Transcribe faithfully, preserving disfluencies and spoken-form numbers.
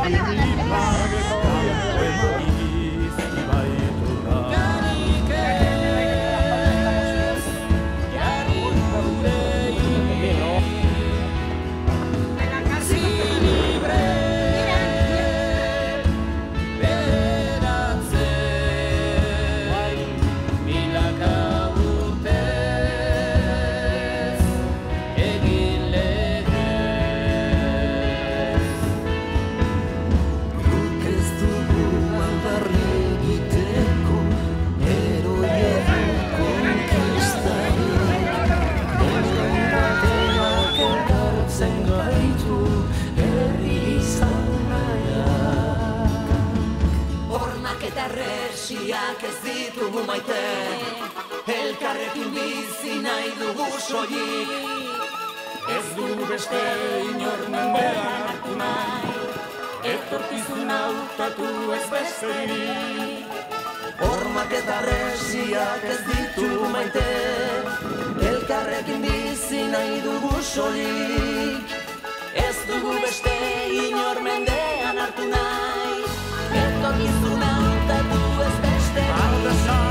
Harresiak ez ditugu maite, elkarrekin bizi nahi dugu soilik. Ez dugu beste inor mendean hartu nahi, etorkizuna hautatu ez besterik. Hormak eta harresiak ez ditugu maite, elkarrekin bizi nahi dugu soilik. Ez dugu beste inor mendean hartu nahi, etorkizuna hautatu ez beste.